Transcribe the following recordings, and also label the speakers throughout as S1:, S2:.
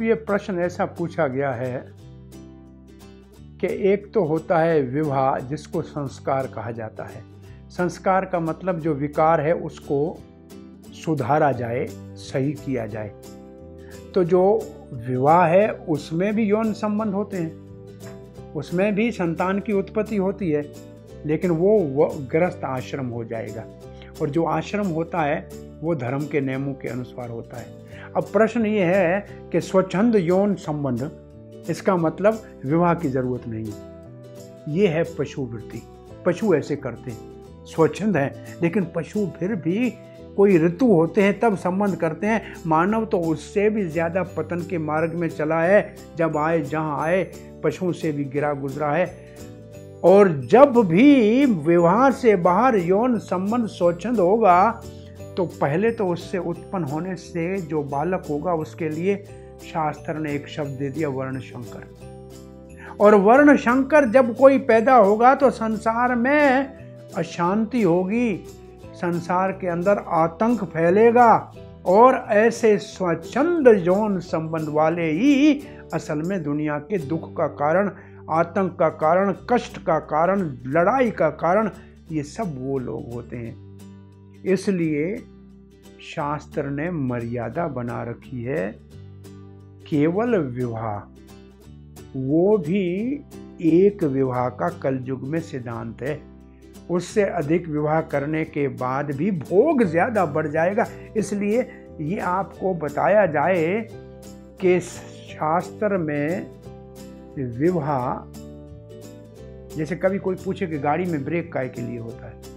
S1: ये प्रश्न ऐसा पूछा गया है कि एक तो होता है विवाह, जिसको संस्कार कहा जाता है। संस्कार का मतलब जो विकार है उसको सुधारा जाए, सही किया जाए। तो जो विवाह है उसमें भी यौन संबंध होते हैं, उसमें भी संतान की उत्पत्ति होती है, लेकिन वो गृहस्थ आश्रम हो जाएगा। और जो आश्रम होता है वो धर्म के नियमों के अनुसार होता है। अब प्रश्न ये है कि स्वच्छंद यौन संबंध, इसका मतलब विवाह की जरूरत नहीं है। ये है पशु वृत्ति। पशु ऐसे करते हैं, स्वच्छंद है, लेकिन पशु फिर भी कोई ऋतु होते हैं तब संबंध करते हैं। मानव तो उससे भी ज्यादा पतन के मार्ग में चला है। जब आए जहां आए पशुओं से भी गिरा गुजरा है। और जब भी विवाह से बाहर यौन संबंध स्वच्छंद होगा तो पहले तो उससे उत्पन्न होने से जो बालक होगा उसके लिए शास्त्र ने एक शब्द दे दिया, वर्ण शंकर। और वर्ण शंकर जब कोई पैदा होगा तो संसार में अशांति होगी, संसार के अंदर आतंक फैलेगा। और ऐसे स्वच्छंद यौन संबंध वाले ही असल में दुनिया के दुख का कारण, आतंक का कारण, कष्ट का कारण, लड़ाई का कारण, ये सब वो लोग होते हैं। इसलिए शास्त्र ने मर्यादा बना रखी है। केवल विवाह, वो भी एक विवाह का कलयुग में सिद्धांत है। उससे अधिक विवाह करने के बाद भी भोग ज्यादा बढ़ जाएगा। इसलिए ये आपको बताया जाए कि शास्त्र में विवाह, जैसे कभी कोई पूछे कि गाड़ी में ब्रेक काहे के लिए होता है।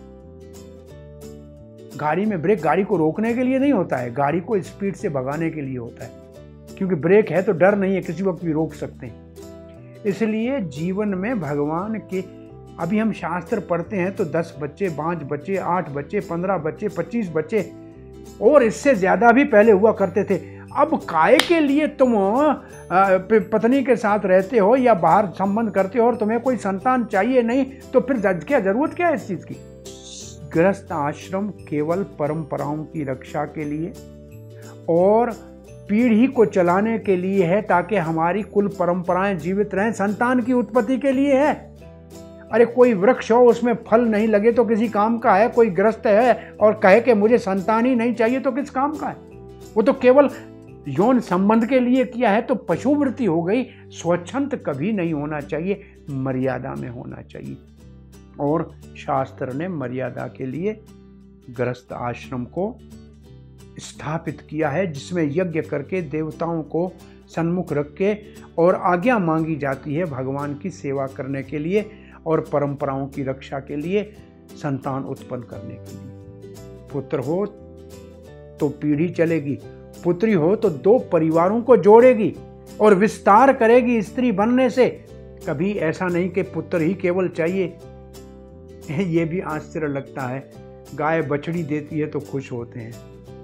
S1: गाड़ी में ब्रेक गाड़ी को रोकने के लिए नहीं होता है, गाड़ी को स्पीड से भगाने के लिए होता है। क्योंकि ब्रेक है तो डर नहीं है, किसी वक्त भी रोक सकते हैं। इसलिए जीवन में भगवान के, अभी हम शास्त्र पढ़ते हैं तो 10 बच्चे, 5 बच्चे, 8 बच्चे, 15 बच्चे, 25 बच्चे और इससे ज्यादा भी पहले हुआ करते थे। अब काय के लिए तुम पत्नी के साथ रहते हो या बाहर संबंध करते हो और तुम्हें कोई संतान चाहिए नहीं, तो फिर क्या जरूरत क्या है इस चीज की। गृहस्थ आश्रम केवल परंपराओं की रक्षा के लिए और पीढ़ी को चलाने के लिए है, ताकि हमारी कुल परंपराएं जीवित रहें, संतान की उत्पत्ति के लिए है। अरे कोई वृक्ष हो उसमें फल नहीं लगे तो किसी काम का है। कोई गृहस्थ है और कहे कि मुझे संतान ही नहीं चाहिए तो किस काम का है। वो तो केवल यौन संबंध के लिए किया है, तो पशुवृत्ति हो गई। स्वच्छंद कभी नहीं होना चाहिए, मर्यादा में होना चाहिए। और शास्त्र ने मर्यादा के लिए गृहस्थ आश्रम को स्थापित किया है, जिसमें यज्ञ करके देवताओं को सन्मुख रख के और आज्ञा मांगी जाती है भगवान की सेवा करने के लिए और परंपराओं की रक्षा के लिए, संतान उत्पन्न करने के लिए। पुत्र हो तो पीढ़ी चलेगी, पुत्री हो तो 2 परिवारों को जोड़ेगी और विस्तार करेगी स्त्री बनने से। कभी ऐसा नहीं कि पुत्र ही केवल चाहिए। ये भी आश्चर्य लगता है, गाय बछड़ी देती है तो खुश होते हैं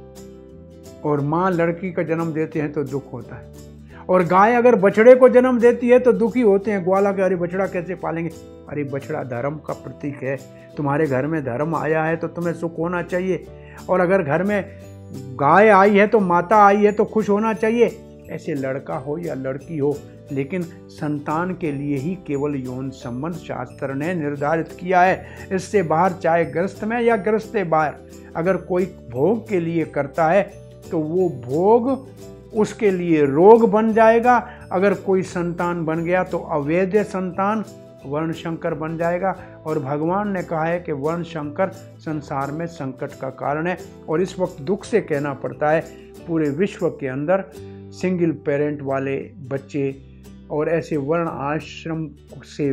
S1: और माँ लड़की का जन्म देते हैं तो दुख होता है, और गाय अगर बछड़े को जन्म देती है तो दुखी होते हैं ग्वाला के, अरे बछड़ा कैसे पालेंगे। अरे बछड़ा धर्म का प्रतीक है, तुम्हारे घर में धर्म आया है तो तुम्हें सुख होना चाहिए, और अगर घर में गाय आई है तो माता आई है तो खुश होना चाहिए। ऐसे लड़का हो या लड़की हो, लेकिन संतान के लिए ही केवल यौन संबंध शास्त्र ने निर्धारित किया है। इससे बाहर, चाहे गृहस्थ में या गृहस्थ से बाहर, अगर कोई भोग के लिए करता है तो वो भोग उसके लिए रोग बन जाएगा। अगर कोई संतान बन गया तो अवैध संतान वर्ण शंकर बन जाएगा। और भगवान ने कहा है कि वर्ण शंकर संसार में संकट का कारण है। और इस वक्त दुख से कहना पड़ता है, पूरे विश्व के अंदर सिंगल पेरेंट वाले बच्चे और ऐसे वर्ण आश्रम से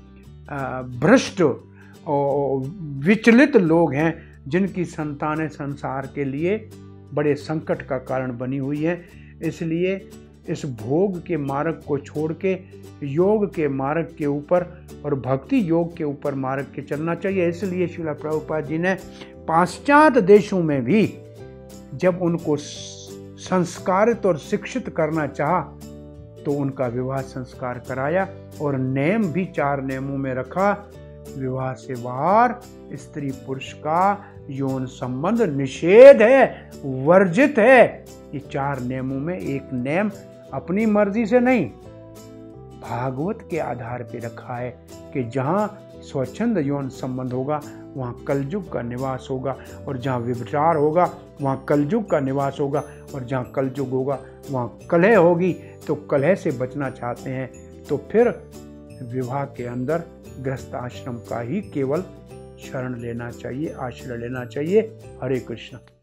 S1: भ्रष्ट और विचलित लोग हैं, जिनकी संतानें संसार के लिए बड़े संकट का कारण बनी हुई है। इसलिए इस भोग के मार्ग को छोड़ के योग के मार्ग के ऊपर और भक्ति योग के ऊपर मार्ग के चलना चाहिए। इसलिए श्रील प्रभुपाद जी ने पाश्चात्य देशों में भी जब उनको संस्कारित और शिक्षित करना चाहा तो उनका विवाह संस्कार कराया और नेम भी 4 नेमों में रखा। विवाह से बाहर स्त्री पुरुष का यौन संबंध निषेध है, वर्जित है। ये 4 नेमों में एक नेम अपनी मर्जी से नहीं, भागवत के आधार पे रखा है कि जहाँ स्वच्छंद यौन संबंध होगा वहाँ कलयुग का निवास होगा, और जहाँ व्यभिचार होगा वहाँ कलयुग का निवास होगा, और जहाँ कलयुग होगा वहाँ कलह होगी। तो कलह से बचना चाहते हैं तो फिर विवाह के अंदर गृहस्थ आश्रम का ही केवल शरण लेना चाहिए, आश्रय लेना चाहिए। हरे कृष्ण।